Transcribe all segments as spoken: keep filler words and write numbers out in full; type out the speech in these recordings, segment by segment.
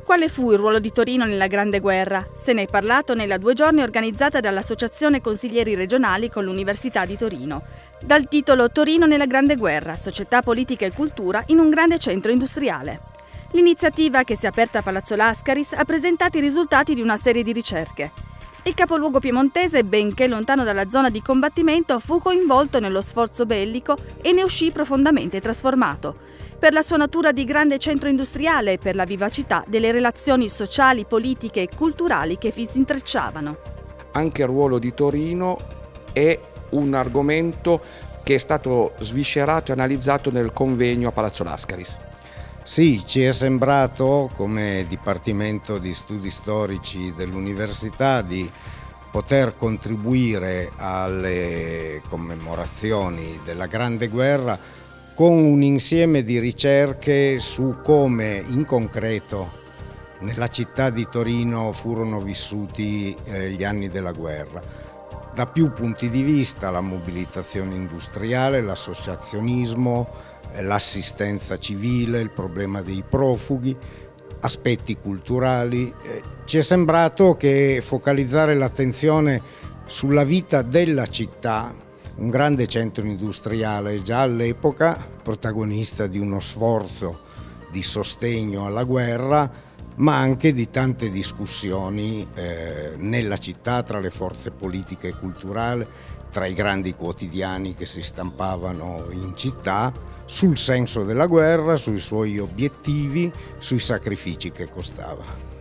Quale fu il ruolo di Torino nella Grande Guerra? Se ne è parlato nella due giorni organizzata dall'Associazione Consiglieri Regionali con l'Università di Torino. Dal titolo Torino nella Grande Guerra, società, politica e cultura in un grande centro industriale. L'iniziativa, che si è aperta a Palazzo Lascaris, ha presentato i risultati di una serie di ricerche. Il capoluogo piemontese, benché lontano dalla zona di combattimento, fu coinvolto nello sforzo bellico e ne uscì profondamente trasformato, per la sua natura di grande centro industriale e per la vivacità delle relazioni sociali, politiche e culturali che vi si intrecciavano. Anche il ruolo di Torino è un argomento che è stato sviscerato e analizzato nel convegno a Palazzo Lascaris. Sì, ci è sembrato, come Dipartimento di Studi Storici dell'Università, di poter contribuire alle commemorazioni della Grande Guerra con un insieme di ricerche su come in concreto nella città di Torino furono vissuti eh, gli anni della guerra. Da più punti di vista: la mobilitazione industriale, l'associazionismo, l'assistenza civile, il problema dei profughi, aspetti culturali. Ci è sembrato che focalizzare l'attenzione sulla vita della città, un grande centro industriale già all'epoca, protagonista di uno sforzo di sostegno alla guerra, ma anche di tante discussioni eh, nella città tra le forze politiche e culturali, tra i grandi quotidiani che si stampavano in città, sul senso della guerra, sui suoi obiettivi, sui sacrifici che costava.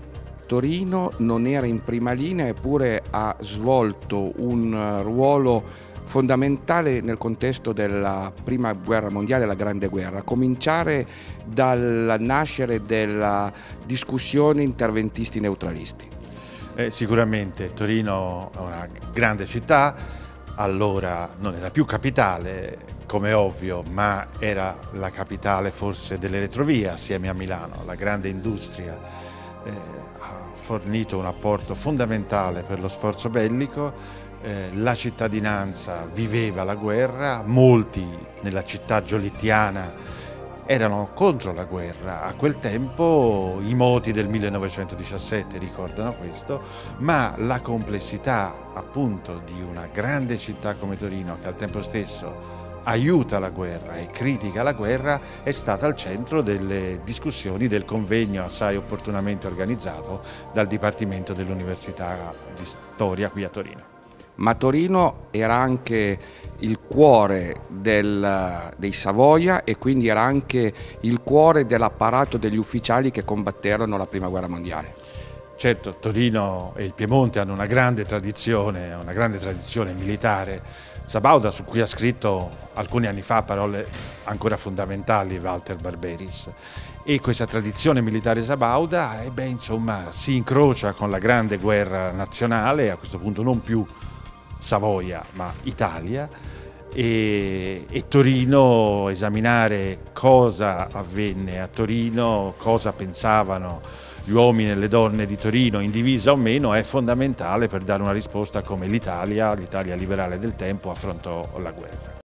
Torino non era in prima linea, eppure ha svolto un ruolo fondamentale nel contesto della Prima Guerra Mondiale, la Grande Guerra, a cominciare dal nascere della discussione interventisti neutralisti. Eh, sicuramente Torino è una grande città, allora non era più capitale, come ovvio, ma era la capitale forse delle retrovie assieme a Milano. La grande industria eh, ha fornito un apporto fondamentale per lo sforzo bellico. Eh, la cittadinanza viveva la guerra, molti nella città giolittiana erano contro la guerra. A quel tempo i moti del millenovecentodiciassette ricordano questo, ma la complessità appunto di una grande città come Torino, che al tempo stesso aiuta la guerra e critica la guerra, è stata al centro delle discussioni del convegno assai opportunamente organizzato dal Dipartimento dell'Università di Storia qui a Torino. Ma Torino era anche il cuore del, dei Savoia e quindi era anche il cuore dell'apparato degli ufficiali che combatterono la Prima Guerra Mondiale. Certo, Torino e il Piemonte hanno una grande tradizione, una grande tradizione militare. Sabauda, su cui ha scritto alcuni anni fa parole ancora fondamentali Walter Barberis, e questa tradizione militare sabauda eh beh, insomma, si incrocia con la grande guerra nazionale, a questo punto non più Savoia ma Italia, e, e Torino, esaminare cosa avvenne a Torino, cosa pensavano gli uomini e le donne di Torino, in divisa o meno, è fondamentale per dare una risposta a come l'Italia, l'Italia liberale del tempo, affrontò la guerra.